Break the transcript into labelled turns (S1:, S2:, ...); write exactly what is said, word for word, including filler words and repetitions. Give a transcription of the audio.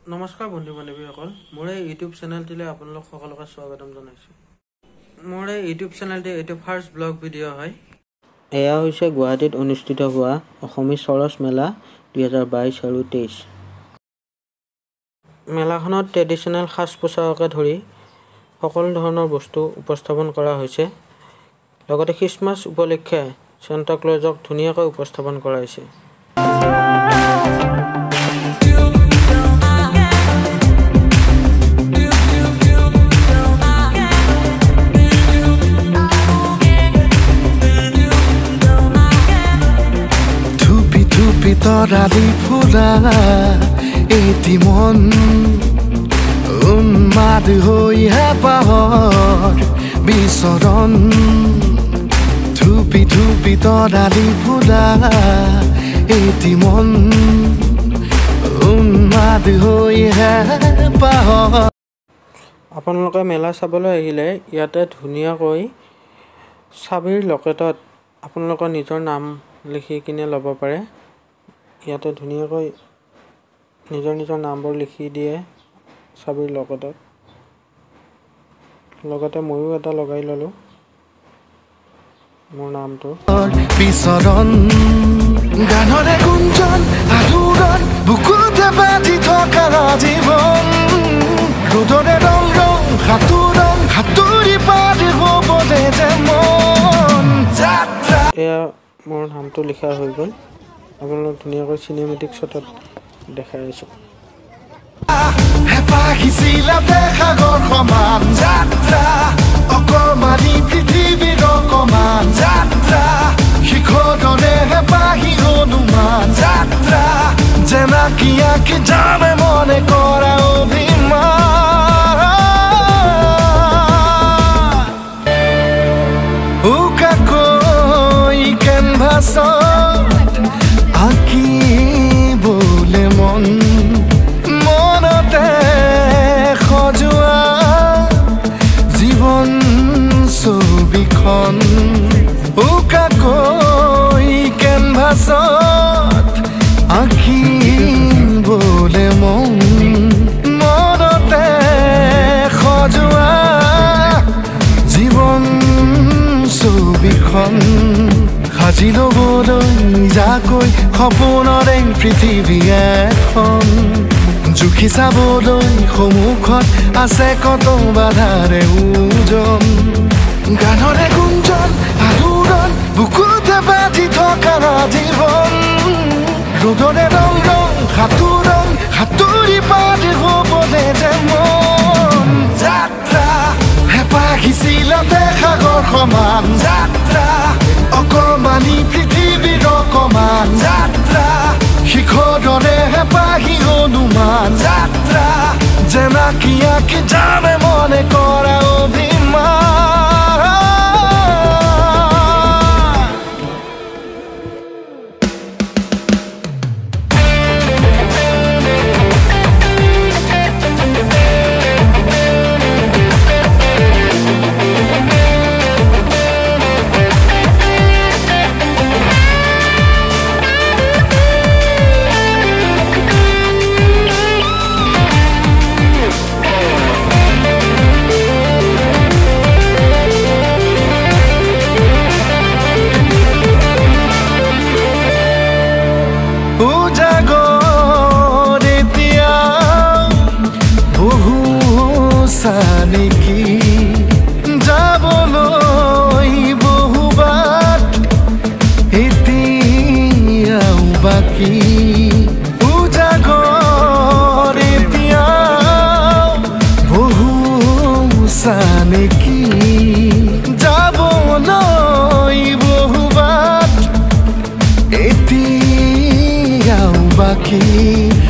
S1: নমস্কাৰ বন্ধু বান্ধৱীসকল, মোৰ এই ইউটিউব চেনেলটিলৈ আপোনালোক সকলোকে স্বাগতম জনাইছোঁ। মোৰ এই ইউটিউব চেনেলটি এইটো ফাৰ্ষ্ট ব্লগ ভিডিঅ' হয়। এয়া হৈছে গুৱাহাটীত অনুষ্ঠিত হোৱা অসমী সৰস মেলা দুই হাজাৰ বাইছ আৰু তেইছ। মেলাখনত ট্ৰেডিশ্যনেল সাজ পোছাককে ধৰি সকলো ধৰণৰ বস্তু উপস্থাপন কৰা হৈছে। লগতে খ্ৰীষ্টমাছ উপলক্ষে চেণ্টা ক্লজক ধুনীয়াকৈ উপস্থাপন কৰা হৈছে।
S2: তৰালি ফুৰা এটি মন উন্মাদ হৈ হেঁপাহৰ বিচৰণ ধুপি ধুপি তৰালি ফুৰা এটি মন উন্মাদ হৈ হেঁপাহৰ।
S1: আপোনালোকে মেলা চাবলৈ আহিলে ইয়াতে ধুনীয়াকৈ চাবিৰ লকেটত আপোনালোকৰ নিজৰ নাম লিখি কিনে ল'ব পাৰে। ইয়াতে ধুনীয়াকৈ নিজৰ নিজৰ নামবোৰ লিখি দিয়ে চাবিৰ লকেটত। লগতে ময়ো এটা লগাই ল'লোঁ মোৰ নামটো।
S2: বিচৰণ গানৰে গুঞ্জন আলোড়ন বুকুতে বাজি থকা জীৱন ৰ'দৰে ৰং ৰং সাঁতোৰং সাঁতুৰি পাৰি হ'বলে যে মন যাত্ৰা।
S1: এয়া মোৰ নামটো লিখা হৈ গ'ল। আপোনালোক ধুনীয়াকৈ চিনেমেটিক শ্বটত দেখাই আছোঁ।
S2: হেঁপাহিছিলা সাগৰ সমান যাত্ৰা অকমানি পৃথিৱীৰ অকমান যাত্ৰা শিখৰৰে হেঁপাহি অনুমান যাত্ৰা যেনাকি আঁকি যাবে মনে কৰা অভিমান উকাকৈ কেনভাছত আঁকিবলে মন মনতে সজোৱা জীৱন ছবিখন উকাকৈ কেনভাছত আঁকিবলে মন মনতে সজোৱা জীৱন ছবিখন সাজি ল'বলৈ যাকৈ সপোনৰে পৃথিৱী এখন জুখি চাবলৈ সন্মুখত আছে কত বাধাৰে ওজন গানৰে গুঞ্জন আলোড়ন বুকুতে বাজি থকা জীৱন ৰ'দৰে ৰং ৰং সাঁতোৰং সাঁতুৰি পাৰি হ'বলে যে মন যাত্ৰা হেঁপাহিছিলা সাগৰ সমান যাত্ৰা অকমানি পৃথিৱীৰ অকমান যাত্ৰা শিখৰৰে হেঁপাহি অনুমান যাত্ৰা যেনাকি আঁকি যাবে মনে কৰা অভিমান। নেকি যাবলৈ বহুবাট এতিয়াও বাকী উজাগৰ এতিয়াও বহু নেকি যাবলৈ বহুবাট এতিয়াও বাকী